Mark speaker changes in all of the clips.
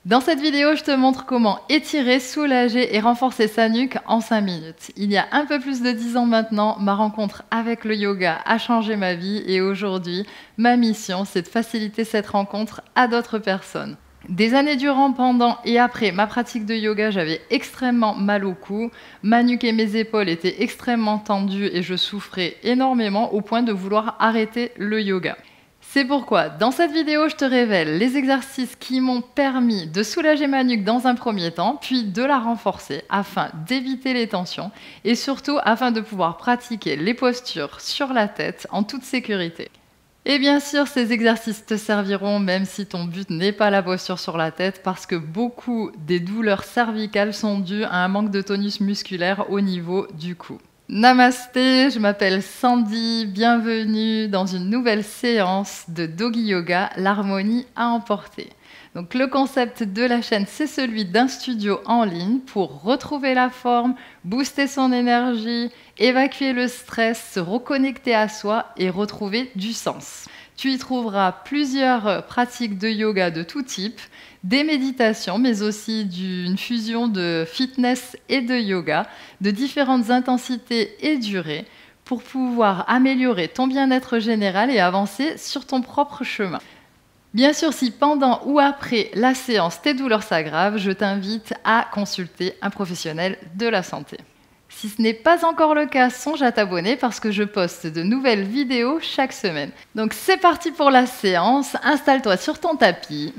Speaker 1: Dans cette vidéo, je te montre comment étirer, soulager et renforcer sa nuque en 5 minutes. Il y a un peu plus de 10 ans maintenant, ma rencontre avec le yoga a changé ma vie et aujourd'hui, ma mission, c'est de faciliter cette rencontre à d'autres personnes. Des années durant, pendant et après ma pratique de yoga, j'avais extrêmement mal au cou, ma nuque et mes épaules étaient extrêmement tendues et je souffrais énormément au point de vouloir arrêter le yoga. C'est pourquoi, dans cette vidéo, je te révèle les exercices qui m'ont permis de soulager ma nuque dans un premier temps, puis de la renforcer afin d'éviter les tensions et surtout afin de pouvoir pratiquer les postures sur la tête en toute sécurité. Et bien sûr, ces exercices te serviront même si ton but n'est pas la posture sur la tête parce que beaucoup des douleurs cervicales sont dues à un manque de tonus musculaire au niveau du cou. Namasté, je m'appelle Sandy, bienvenue dans une nouvelle séance de Doggy Yoga, l'harmonie à emporter. Donc le concept de la chaîne, c'est celui d'un studio en ligne pour retrouver la forme, booster son énergie, évacuer le stress, se reconnecter à soi et retrouver du sens. Tu y trouveras plusieurs pratiques de yoga de tout type, des méditations, mais aussi une fusion de fitness et de yoga, de différentes intensités et durées, pour pouvoir améliorer ton bien-être général et avancer sur ton propre chemin. Bien sûr, si pendant ou après la séance, tes douleurs s'aggravent, je t'invite à consulter un professionnel de la santé. Si ce n'est pas encore le cas, songe à t'abonner parce que je poste de nouvelles vidéos chaque semaine. Donc c'est parti pour la séance, installe-toi sur ton tapis.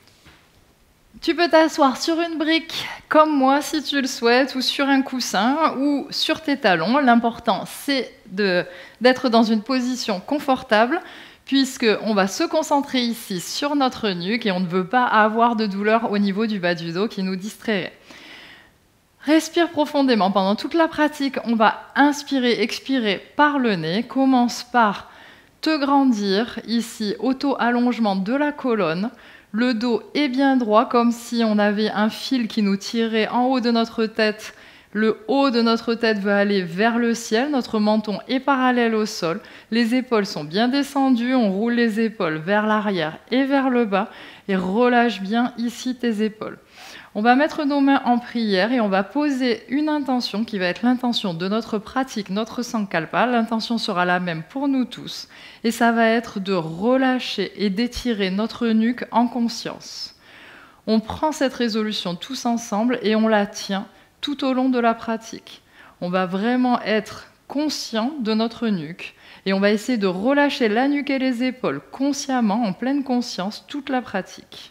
Speaker 1: Tu peux t'asseoir sur une brique, comme moi si tu le souhaites, ou sur un coussin, ou sur tes talons. L'important, c'est d'être dans une position confortable, puisqu'on va se concentrer ici sur notre nuque et on ne veut pas avoir de douleur au niveau du bas du dos qui nous distrairait. Respire profondément. Pendant toute la pratique, on va inspirer, expirer par le nez. Commence par te grandir, ici, auto-allongement de la colonne. Le dos est bien droit, comme si on avait un fil qui nous tirait en haut de notre tête. Le haut de notre tête veut aller vers le ciel. Notre menton est parallèle au sol. Les épaules sont bien descendues. On roule les épaules vers l'arrière et vers le bas. Et relâche bien ici tes épaules. On va mettre nos mains en prière et on va poser une intention qui va être l'intention de notre pratique, notre Sankalpa. L'intention sera la même pour nous tous. Et ça va être de relâcher et d'étirer notre nuque en conscience. On prend cette résolution tous ensemble et on la tient tout au long de la pratique. On va vraiment être conscient de notre nuque et on va essayer de relâcher la nuque et les épaules consciemment, en pleine conscience, toute la pratique.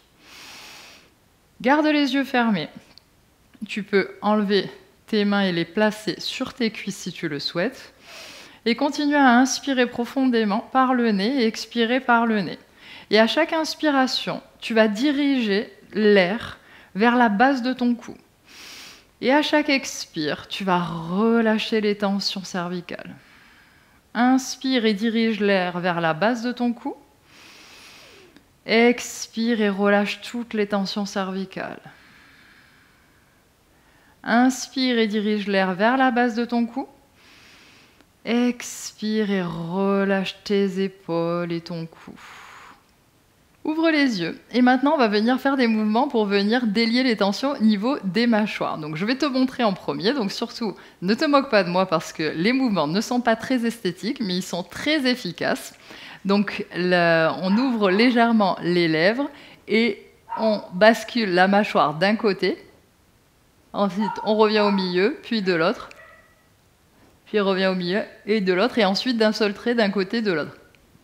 Speaker 1: Garde les yeux fermés. Tu peux enlever tes mains et les placer sur tes cuisses si tu le souhaites. Et continue à inspirer profondément par le nez et expirer par le nez. Et à chaque inspiration, tu vas diriger l'air vers la base de ton cou. Et à chaque expire, tu vas relâcher les tensions cervicales. Inspire et dirige l'air vers la base de ton cou. Expire et relâche toutes les tensions cervicales. Inspire et dirige l'air vers la base de ton cou. Expire et relâche tes épaules et ton cou. Ouvre les yeux. Et maintenant, on va venir faire des mouvements pour venir délier les tensions au niveau des mâchoires. Donc, je vais te montrer en premier. Donc, surtout, ne te moque pas de moi parce que les mouvements ne sont pas très esthétiques, mais ils sont très efficaces. Donc, on ouvre légèrement les lèvres et on bascule la mâchoire d'un côté. Ensuite, on revient au milieu, puis de l'autre. Puis on revient au milieu et de l'autre. Et ensuite, d'un seul trait, d'un côté, de l'autre.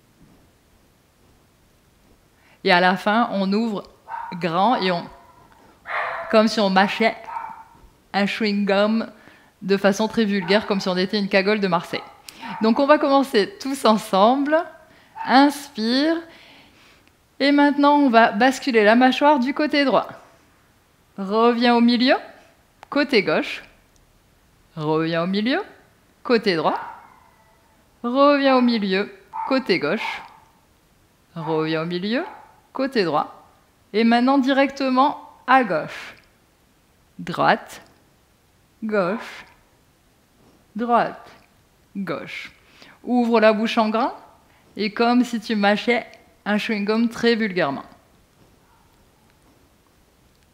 Speaker 1: Et à la fin, on ouvre grand et comme si on mâchait un chewing-gum de façon très vulgaire, comme si on était une cagole de Marseille. Donc, on va commencer tous ensemble. Inspire. Et maintenant, on va basculer la mâchoire du côté droit. Reviens au milieu. Côté gauche. Reviens au milieu. Côté droit. Reviens au milieu. Côté gauche. Reviens au milieu. Côté droit. Et maintenant, directement à gauche. Droite. Gauche. Droite. Gauche. Ouvre la bouche en grand. Et comme si tu mâchais un chewing-gum très vulgairement.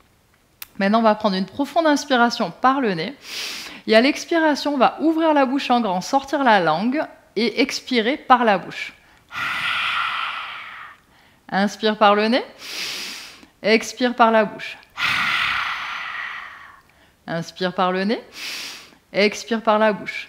Speaker 1: Maintenant, on va prendre une profonde inspiration par le nez. Et à l'expiration, on va ouvrir la bouche en grand, sortir la langue et expirer par la bouche. Inspire par le nez, expire par la bouche. Inspire par le nez, expire par la bouche.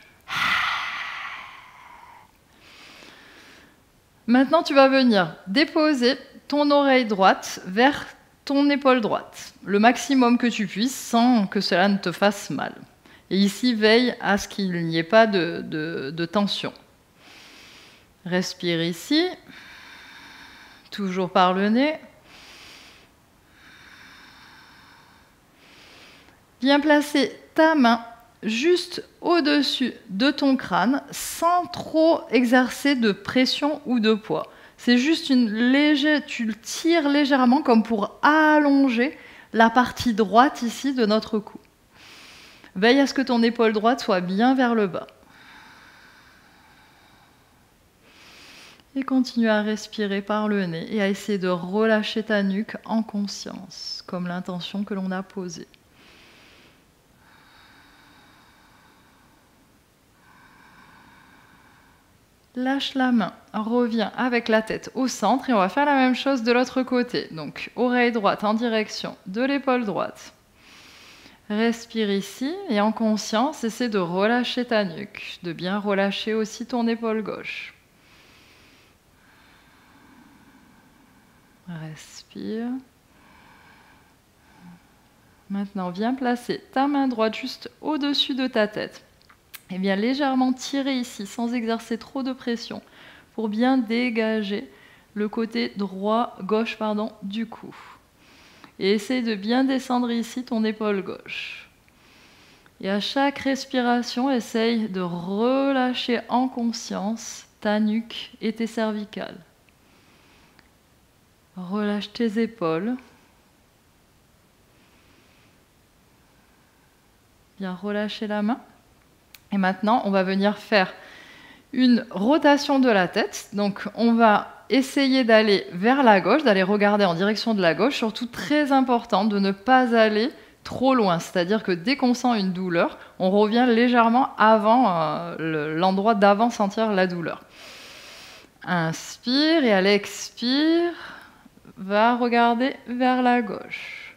Speaker 1: Maintenant, tu vas venir déposer ton oreille droite vers ton épaule droite, le maximum que tu puisses sans que cela ne te fasse mal. Et ici, veille à ce qu'il n'y ait pas de tension. Respire ici, toujours par le nez. Viens placer ta main juste au-dessus de ton crâne sans trop exercer de pression ou de poids. C'est juste tu le tires légèrement comme pour allonger la partie droite ici de notre cou. Veille à ce que ton épaule droite soit bien vers le bas. Et continue à respirer par le nez et à essayer de relâcher ta nuque en conscience, comme l'intention que l'on a posée. Lâche la main, reviens avec la tête au centre et on va faire la même chose de l'autre côté. Donc, oreille droite en direction de l'épaule droite. Respire ici et en conscience, essaie de relâcher ta nuque, de bien relâcher aussi ton épaule gauche. Respire. Maintenant, viens placer ta main droite juste au-dessus de ta tête. Et bien légèrement tirer ici, sans exercer trop de pression, pour bien dégager le côté gauche du cou. Et essaye de bien descendre ici ton épaule gauche. Et à chaque respiration, essaye de relâcher en conscience ta nuque et tes cervicales. Relâche tes épaules. Bien relâcher la main. Et maintenant, on va venir faire une rotation de la tête. Donc, on va essayer d'aller vers la gauche, d'aller regarder en direction de la gauche. Surtout, très important de ne pas aller trop loin. C'est-à-dire que dès qu'on sent une douleur, on revient légèrement avant l'endroit d'avant sentir la douleur. Inspire et à l'expire, va regarder vers la gauche.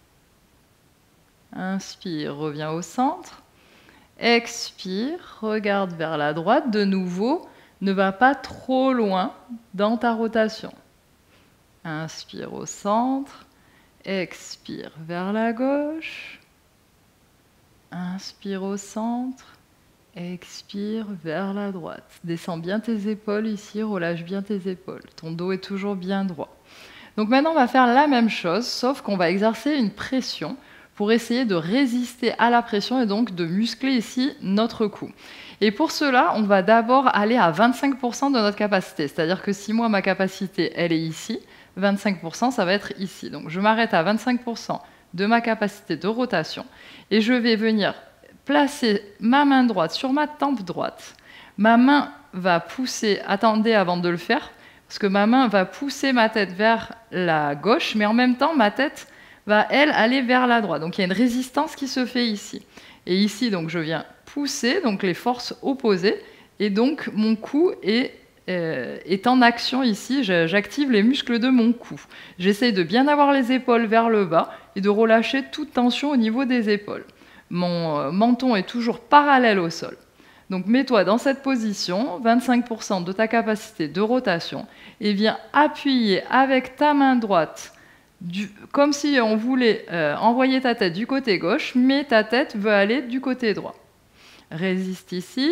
Speaker 1: Inspire, reviens au centre. Expire, regarde vers la droite. De nouveau, ne va pas trop loin dans ta rotation. Inspire au centre. Expire vers la gauche. Inspire au centre. Expire vers la droite. Descends bien tes épaules ici, relâche bien tes épaules. Ton dos est toujours bien droit. Donc maintenant, on va faire la même chose, sauf qu'on va exercer une pression pour essayer de résister à la pression et donc de muscler ici notre cou. Et pour cela, on va d'abord aller à 25% de notre capacité. C'est-à-dire que si moi, ma capacité, elle est ici, 25%, ça va être ici. Donc je m'arrête à 25% de ma capacité de rotation et je vais venir placer ma main droite sur ma tempe droite. Ma main va pousser, attendez avant de le faire, parce que ma main va pousser ma tête vers la gauche, mais en même temps, ma tête va, elle, aller vers la droite. Donc il y a une résistance qui se fait ici. Et ici, donc, je viens pousser, donc les forces opposées, et donc mon cou est en action ici. J'active les muscles de mon cou. J'essaye de bien avoir les épaules vers le bas et de relâcher toute tension au niveau des épaules. Mon menton est toujours parallèle au sol. Donc mets-toi dans cette position, 25% de ta capacité de rotation, et viens appuyer avec ta main droite comme si on voulait envoyer ta tête du côté gauche, mais ta tête veut aller du côté droit. Résiste ici.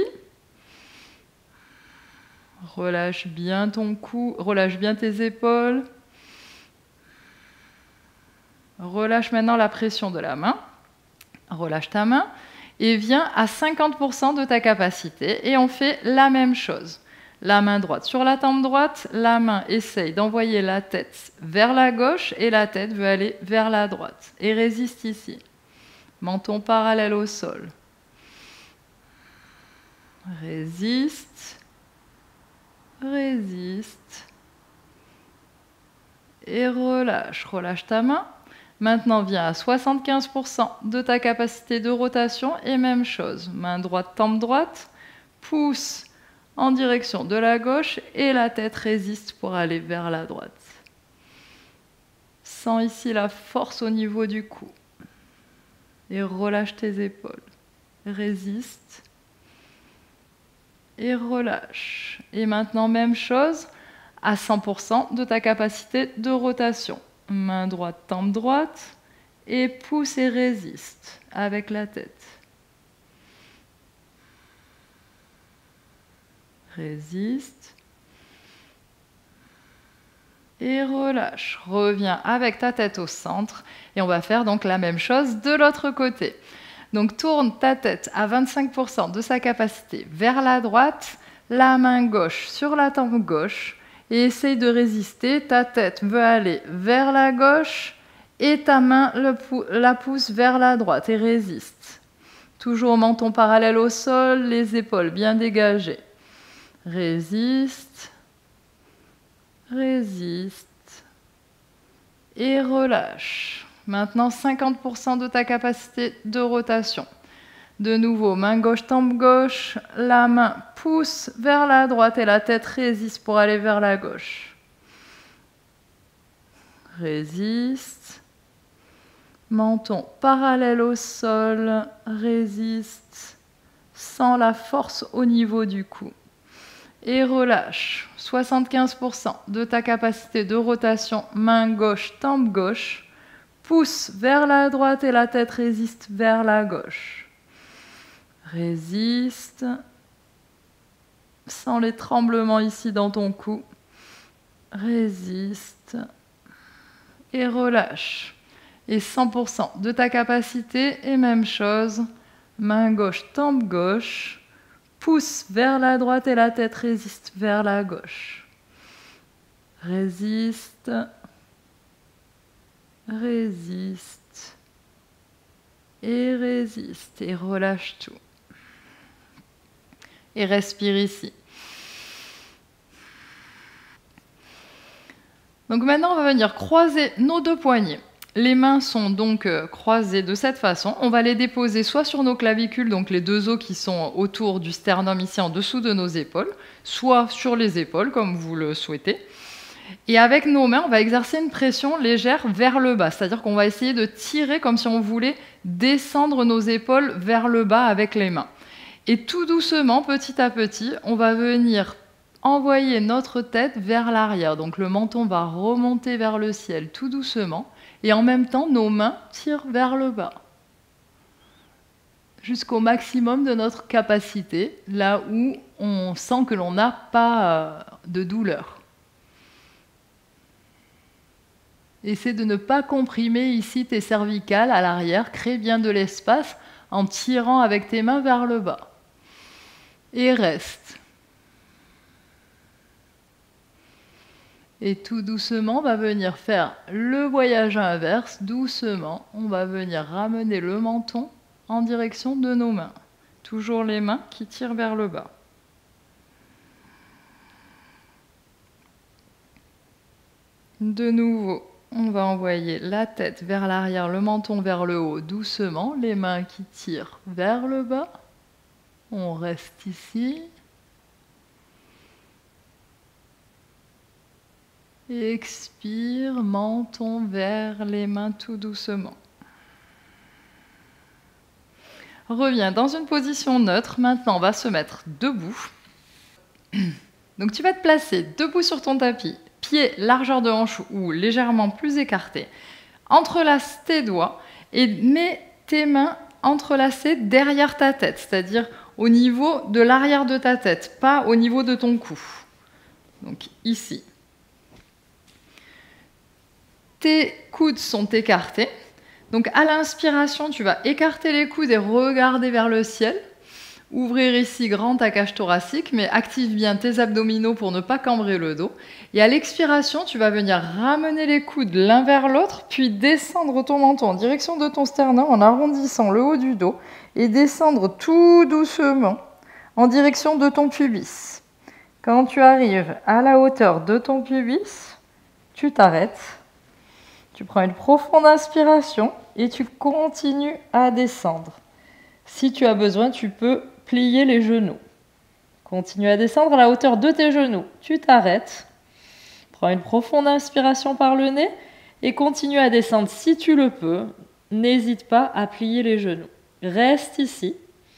Speaker 1: Relâche bien ton cou, relâche bien tes épaules. Relâche maintenant la pression de la main. Relâche ta main et viens à 50% de ta capacité et on fait la même chose. La main droite sur la tempe droite, la main essaye d'envoyer la tête vers la gauche et la tête veut aller vers la droite. Et résiste ici. Menton parallèle au sol. Résiste. Résiste. Et relâche. Relâche ta main. Maintenant, viens à 75% de ta capacité de rotation et même chose. Main droite, tempe droite, pouce en direction de la gauche et la tête résiste pour aller vers la droite. Sens ici la force au niveau du cou. Et relâche tes épaules. Résiste. Et relâche. Et maintenant, même chose, à 100% de ta capacité de rotation. Main droite, tempe droite, et pousse et résiste avec la tête. Résiste. Et relâche. Reviens avec ta tête au centre. Et on va faire donc la même chose de l'autre côté. Donc tourne ta tête à 25% de sa capacité vers la droite, la main gauche sur la tempe gauche. Et essaye de résister. Ta tête veut aller vers la gauche et ta main la pousse vers la droite et résiste. Toujours menton parallèle au sol, les épaules bien dégagées. Résiste. Résiste et relâche. Maintenant, 50% de ta capacité de rotation. De nouveau, main gauche, tempe gauche, la main pousse vers la droite et la tête résiste pour aller vers la gauche. Résiste. Menton parallèle au sol, résiste. Sens la force au niveau du cou. Et relâche. 75% de ta capacité de rotation, main gauche, tempe gauche. Pousse vers la droite et la tête résiste vers la gauche. Résiste. Sens les tremblements ici dans ton cou. Résiste. Et relâche. Et 100% de ta capacité, et même chose. Main gauche, tempe gauche. Pousse vers la droite et la tête résiste vers la gauche. Résiste. Résiste. Et résiste. Et relâche tout. Et respire ici. Donc maintenant, on va venir croiser nos deux poignets. Les mains sont donc croisées de cette façon. On va les déposer soit sur nos clavicules, donc les deux os qui sont autour du sternum ici en dessous de nos épaules, soit sur les épaules comme vous le souhaitez. Et avec nos mains, on va exercer une pression légère vers le bas, c'est-à-dire qu'on va essayer de tirer comme si on voulait descendre nos épaules vers le bas avec les mains. Et tout doucement, petit à petit, on va venir envoyer notre tête vers l'arrière. Donc le menton va remonter vers le ciel tout doucement. Et en même temps, nos mains tirent vers le bas. Jusqu'au maximum de notre capacité, là où on sent que l'on n'a pas de douleur. Essaie de ne pas comprimer ici tes cervicales à l'arrière. Crée bien de l'espace en tirant avec tes mains vers le bas. Et reste. Et tout doucement, on va venir faire le voyage inverse. Doucement, on va venir ramener le menton en direction de nos mains. Toujours les mains qui tirent vers le bas. De nouveau, on va envoyer la tête vers l'arrière, le menton vers le haut, doucement. Les mains qui tirent vers le bas. On reste ici. Expire, menton vers les mains tout doucement. Reviens dans une position neutre. Maintenant, on va se mettre debout. Donc, tu vas te placer debout sur ton tapis, pieds largeur de hanche ou légèrement plus écartés. Entrelace tes doigts et mets tes mains entrelacées derrière ta tête, c'est-à-dire au niveau de l'arrière de ta tête, pas au niveau de ton cou. Donc, ici. Tes coudes sont écartés. Donc à l'inspiration, tu vas écarter les coudes et regarder vers le ciel. Ouvrir ici grand ta cage thoracique, mais active bien tes abdominaux pour ne pas cambrer le dos. Et à l'expiration, tu vas venir ramener les coudes l'un vers l'autre, puis descendre ton menton en direction de ton sternum en arrondissant le haut du dos et descendre tout doucement en direction de ton pubis. Quand tu arrives à la hauteur de ton pubis, tu t'arrêtes.
Speaker 2: Tu prends une profonde inspiration et tu continues à descendre. Si tu as besoin, tu peux plier les genoux. Continue à descendre à la hauteur de tes genoux. Tu t'arrêtes. Prends une profonde inspiration par le nez et continue à descendre si tu le peux. N'hésite pas à plier les genoux. Reste ici.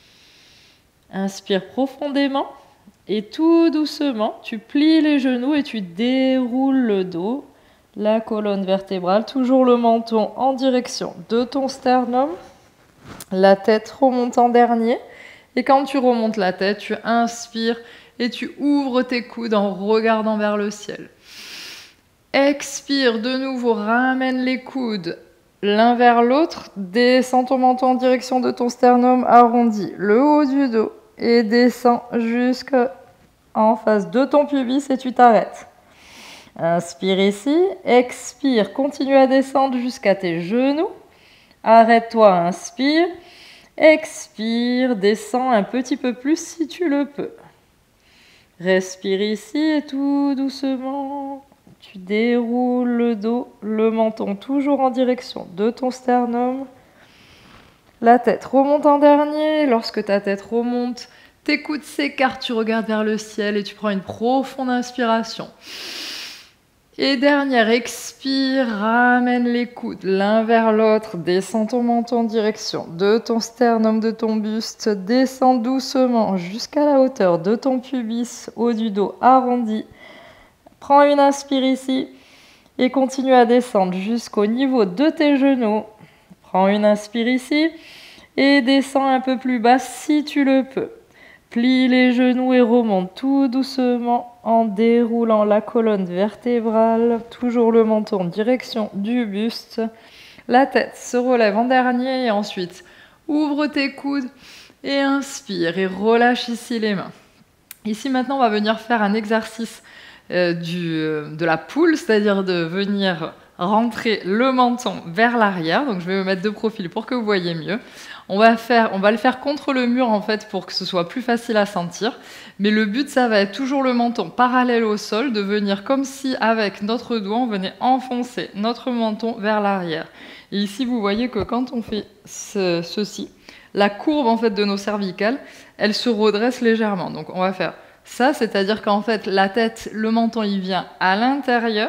Speaker 2: Inspire profondément et tout doucement, tu plies les genoux et tu déroules le dos, la colonne vertébrale, toujours le menton en direction de ton sternum. La tête remonte en dernier. Et quand tu remontes la tête, tu inspires et tu ouvres tes coudes en regardant vers le ciel. Expire de nouveau, ramène les coudes l'un vers l'autre, descends ton menton en direction de ton sternum, arrondis le haut du dos et descends jusqu'en face de ton pubis et tu t'arrêtes. Inspire ici, expire, continue à descendre jusqu'à tes genoux. Arrête-toi, inspire, expire, descends un petit peu plus si tu le peux. Respire ici et tout doucement, tu déroules le dos, le menton toujours en direction de ton sternum. La tête remonte en dernier. Lorsque ta tête remonte, tes coudes s'écartent, tu regardes vers le ciel et tu prends une profonde inspiration. Et dernière, expire, ramène les coudes l'un vers l'autre, descends ton menton en direction de ton sternum, de ton buste, descends doucement jusqu'à la hauteur de ton pubis, haut du dos arrondi. Prends une inspire ici et continue à descendre jusqu'au niveau de tes genoux. Prends une inspire ici et descends un peu plus bas si tu le peux. Plie les genoux et remonte tout doucement en déroulant la colonne vertébrale, toujours le menton en direction du buste. La tête se relève en dernier et ensuite ouvre tes coudes et inspire et relâche ici les mains. Ici maintenant on va venir faire un exercice de la poule, c'est-à-dire de venir rentrer le menton vers l'arrière. Donc je vais me mettre de profil pour que vous voyez mieux. On va le faire contre le mur en fait pour que ce soit plus facile à sentir. Mais le but, ça va être toujours le menton parallèle au sol, de venir comme si avec notre doigt, on venait enfoncer notre menton vers l'arrière. Et ici, vous voyez que quand on fait ceci, la courbe en fait de nos cervicales, elle se redresse légèrement. Donc on va faire ça, c'est-à-dire qu'en fait, la tête, le menton, il vient à l'intérieur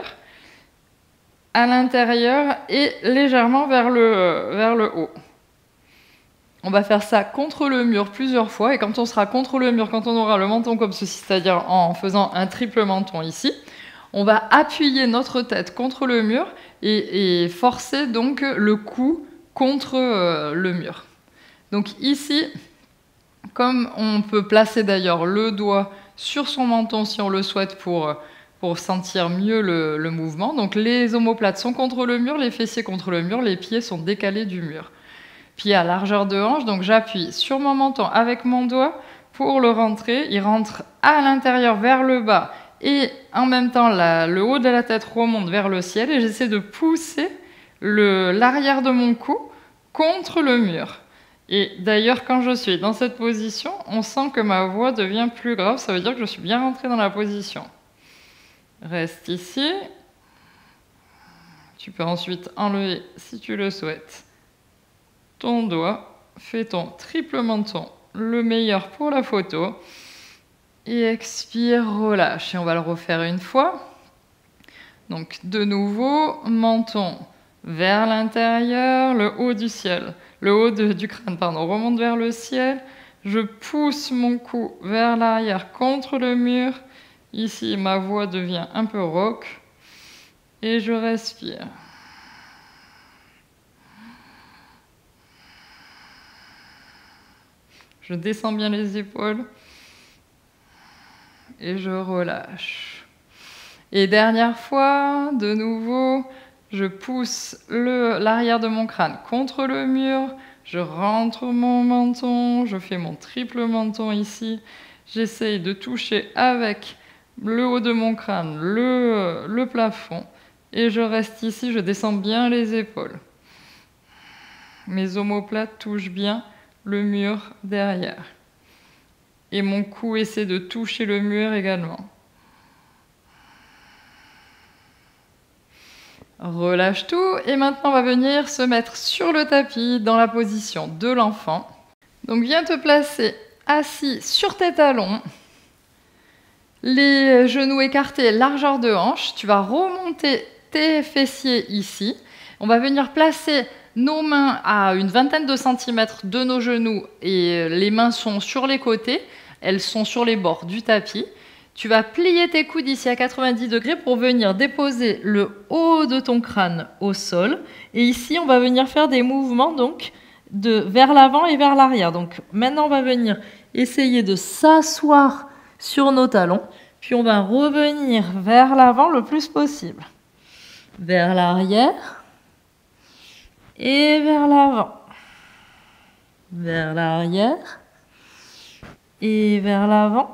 Speaker 2: et légèrement vers le haut. On va faire ça contre le mur plusieurs fois, et quand on sera contre le mur, quand on aura le menton comme ceci, c'est-à-dire en faisant un triple menton ici, on va appuyer notre tête contre le mur et forcer donc le cou contre le mur. Donc ici, comme on peut placer d'ailleurs le doigt sur son menton si on le souhaite pour sentir mieux le mouvement, donc les omoplates sont contre le mur, les fessiers contre le mur, les pieds sont décalés du mur. Pied à largeur de hanche, donc j'appuie sur mon menton avec mon doigt pour le rentrer. Il rentre à l'intérieur vers le bas et en même temps le haut de la tête remonte vers le ciel et j'essaie de pousser l'arrière de mon cou contre le mur. Et d'ailleurs, quand je suis dans cette position, on sent que ma voix devient plus grave, ça veut dire que je suis bien rentrée dans la position. Reste ici. Tu peux ensuite enlever, si tu le souhaites, ton doigt, fais ton triple menton, le meilleur pour la photo. Et expire, relâche. Et on va le refaire une fois. Donc de nouveau, menton vers l'intérieur, le haut du ciel, le haut du crâne, pardon, remonte vers le ciel. Je pousse mon cou vers l'arrière contre le mur. Ici, ma voix devient un peu rauque. Et je respire. Je descends bien les épaules et je relâche. Et dernière fois, de nouveau, je pousse l'arrière de mon crâne contre le mur, je rentre mon menton, je fais mon triple menton ici, j'essaye de toucher avec le haut de mon crâne le plafond et je reste ici, je descends bien les épaules. Mes omoplates touchent bien le mur derrière. Et mon cou essaie de toucher le mur également.
Speaker 1: Relâche tout et maintenant on va venir se mettre sur le tapis dans la position de l'enfant. Donc viens te placer assis sur tes talons, les genoux écartés, largeur de hanche. Tu vas remonter tes fessiers ici. On va venir placer nos mains à une vingtaine de centimètres de nos genoux et les mains sont sur les côtés. Elles sont sur les bords du tapis. Tu vas plier tes coudes ici à 90 degrés pour venir déposer le haut de ton crâne au sol. Et ici, on va venir faire des mouvements donc vers l'avant et vers l'arrière. Donc maintenant, on va venir essayer de s'asseoir sur nos talons. Puis on va revenir vers l'avant le plus possible. Vers l'arrière et vers l'avant. Vers l'arrière et vers l'avant.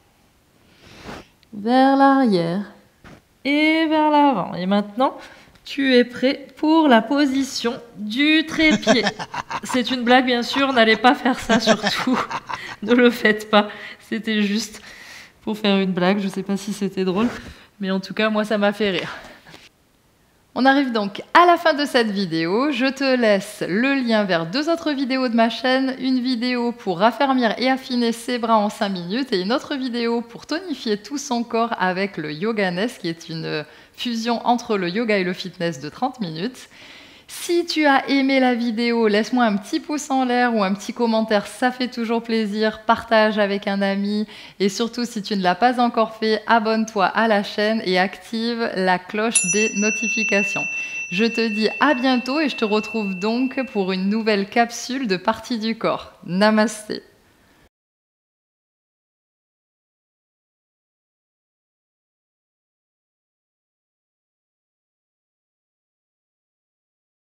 Speaker 1: Vers l'arrière et vers l'avant. Et maintenant, tu es prêt pour la position du trépied. C'est une blague, bien sûr, n'allez pas faire ça surtout. Ne le faites pas. C'était juste pour faire une blague. Je ne sais pas si c'était drôle, mais en tout cas, moi, ça m'a fait rire. On arrive donc à la fin de cette vidéo. Je te laisse le lien vers 2 autres vidéos de ma chaîne. Une vidéo pour raffermir et affiner ses bras en 5 minutes et une autre vidéo pour tonifier tout son corps avec le Yoga Nest, qui est une fusion entre le yoga et le fitness de 30 minutes. Si tu as aimé la vidéo, laisse-moi un petit pouce en l'air ou un petit commentaire, ça fait toujours plaisir. Partage avec un ami et surtout, si tu ne l'as pas encore fait, abonne-toi à la chaîne et active la cloche des notifications. Je te dis à bientôt et je te retrouve donc pour une nouvelle capsule de parties du corps. Namasté.